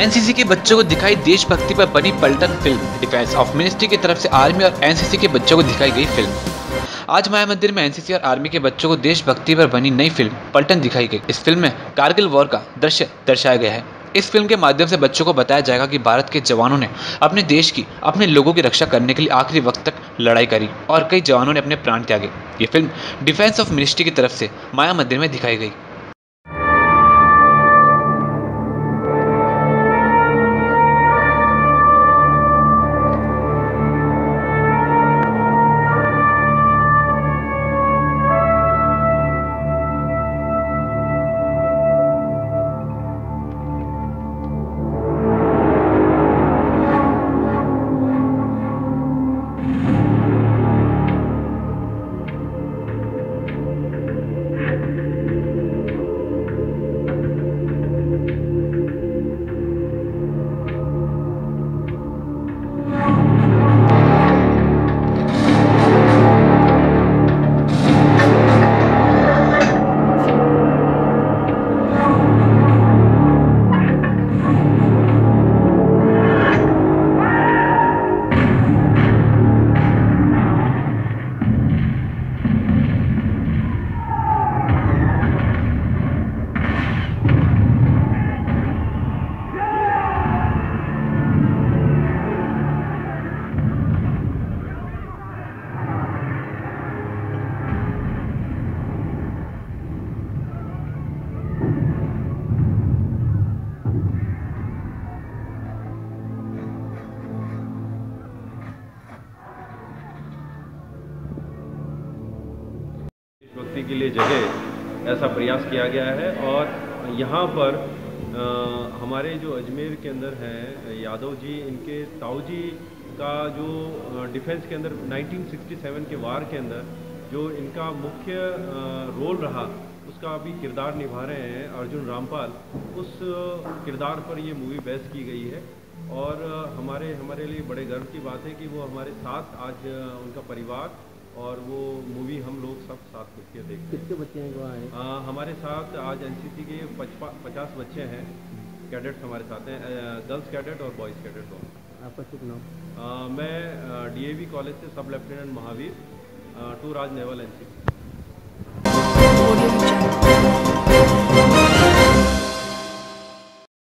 NCC के बच्चों को दिखाई देशभक्ति पर बनी पलटन फिल्म। डिफेंस ऑफ मिनिस्ट्री की तरफ से आर्मी और एनसीसी के बच्चों को दिखाई गई फिल्म। आज माया मंदिर में एनसीसी और आर्मी के बच्चों को देशभक्ति पर बनी नई फिल्म पलटन दिखाई गई। इस फिल्म में कारगिल वॉर का दृश्य दर्शाया गया है। इस फिल्म के माध्यम से बच्चों को बताया जाएगा कि भारत के जवानों ने अपने देश की, अपने लोगों की रक्षा करने के लिए आखिरी वक्त तक लड़ाई करी और कई जवानों ने अपने प्राण त्यागे। ये फिल्म डिफेंस ऑफ मिनिस्ट्री की तरफ से माया मंदिर में दिखाई गई। भक्ति के लिए जगह ऐसा प्रयास किया गया है। और यहाँ पर हमारे जो अजमेर के अंदर हैं यादव जी, इनके ताऊ जी का जो डिफेंस के अंदर 1967 के वार के अंदर जो इनका मुख्य रोल रहा, उसका अभी किरदार निभा रहे हैं अर्जुन रामपाल। उस किरदार पर ये मूवी बेस की गई है और हमारे लिए बड़े गर्व की बात है कि वो हमारे साथ आज उनका परिवार और वो मूवी हम लोग सब साथ मिलकर देखते हैं। कितने बच्चे हैं वहाँ? हमारे साथ आज एनसीसी के 50 बच्चे हैं, कैडेट्स हमारे साथ हैं, गर्ल्स कैडेट और बॉयज़ कैडेट दोनों। आपका शुभ नाम? मैं डीएवी कॉलेज से sub lieutenant Mahavir, two Raj naval NCC.